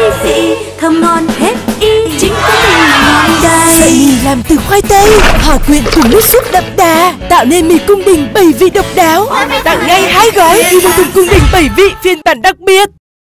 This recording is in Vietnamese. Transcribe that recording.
vị, thơm ngon hết ý. Chính cung đình mà ngon đây. Sợi mì làm từ khoai tây hòa quyện cùng nước súp đậm đà, tạo nên mì cung đình 7 vị độc đáo. Tặng ngay 2 gói Inotum cung đình 7 vị phiên bản đặc biệt.